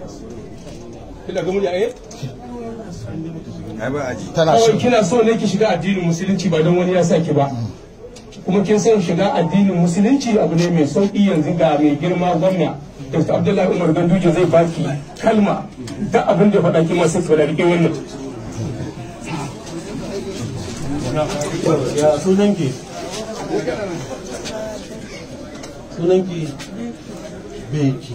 kina ga murya eh tana so kina so ne ki shiga addinin musulunci ba don wani ya sa ki ba, kuma kin san shiga addinin musulunci abu ne mai sauki. Yanzu ga mai girma gwamna Dr. Abdullahi Ganduje zai baki kalma da abin da faɗa ki masu tsara rike wannan. Ya sunanki Becky.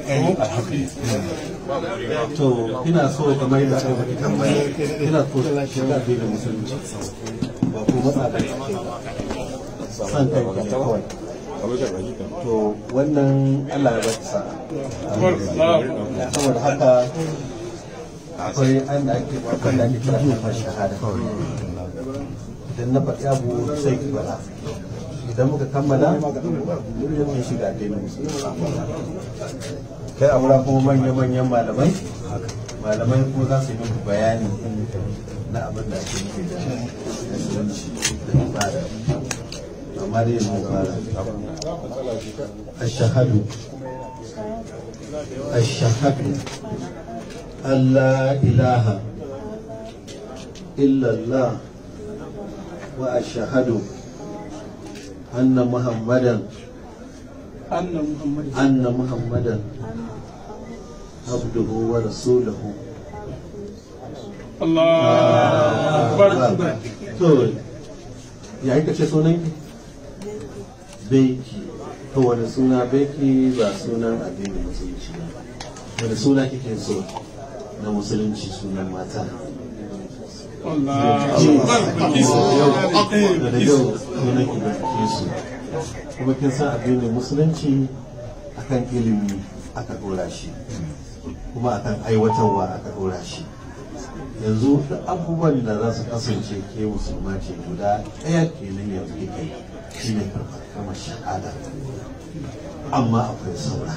To kina so kamar da aka baki tambaya, kina so shiga addinin musulunci ba ko matsa da san kai ka kawai. To wannan Allah ya baki sa'a. Saboda haka akwai an da ake kira kalmar shahada. Idan na faɗi abu sai ki faɗa. Idan muka kammala mun shiga addinin musulunci. Kai aura kuma manya-manyan malamai kuma za su yi muku bayani na abin da ake nufi da musulunci da ibada. Amma dai yanzu fara ashhadu Allah ilaha illallah wa ashhadu anna muhammadan abduhu wa rasuluhu. Allah akbar. To ya yi kace sunan ki? Becky. To wani suna Becky ba sunan addinin musulunci ba. Wani suna kike so na musulunci sunan mata? Allah da yau sunan ki Becky su. Kuma kin san addinin musulunci akan ilimi aka dora shi, kuma akan aiwatarwa aka dora shi. Yanzu da abubuwan da za su kasance ke musulma ce guda ɗaya kenan yanzu kike shi ne kamar shahada. Amma akwai saura,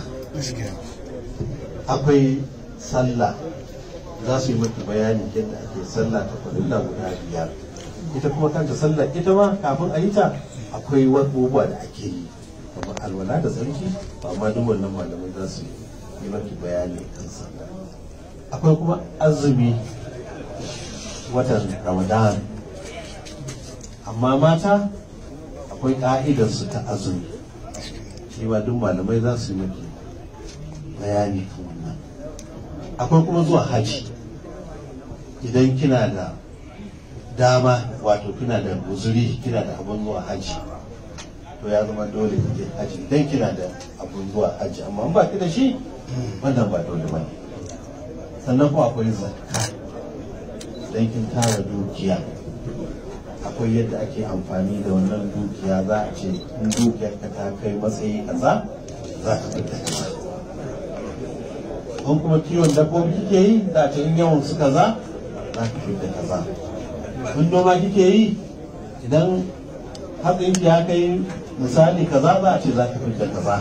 akwai sallah. Za su yi maki bayani yadda ake sallah ta farilla guda 5. Ita kuma kanta sallah ita ma kafin a yi ta akwai abubuwa da ake yi kamar alwala da tsarki, amma duk wannan malamai za su yi maki bayani kan sallah. Akwai kuma azumi watan Ramadan, amma mata akwai ka'idarsu ta azumi, shi ma duk malamai za su yi maki bayani kan wannan. Akwai kuma zuwa haji, idan kina da dama, wato kina da guzuri, kina da abun zuwa haji, to ya zama dole ki je haji idan kina da abun zuwa haji. Amma ba ki da shi, wannan ba dole ba. Sannan kuma akwai zakka, idan kin tara dukiya akwai yadda ake amfani da wannan dukiya. Za a ce in dukiyar ka ta kai matsayi kaza za ka fita kaza. In kuma kiwon dabbobi kike yi, za a ce in yawan su kaza za ka fita kaza. In noma kike yi, idan hatsin ki ya kai misali kaza za a ce za ka fita kaza.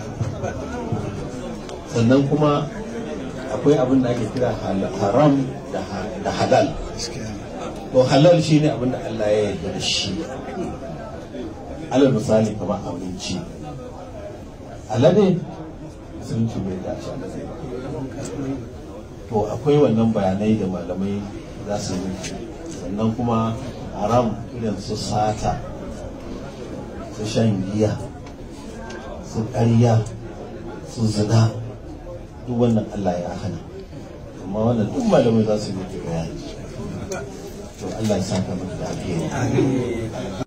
Sannan kuma akwai abin da ake kira haram da halal. To halal shine abin da Allah ya yarda da shi. Alal misali kamar abinci, alade musulunci bai dace alade. To akwai wannan bayanai da malamai za su yi. Sannan kuma haram irin su sata, su shan giya, su ƙarya, su zina, duk wannan Allah ya hana. Amma wannan duk malamai za su yi bayani. To Allah ya saka miki da alheri.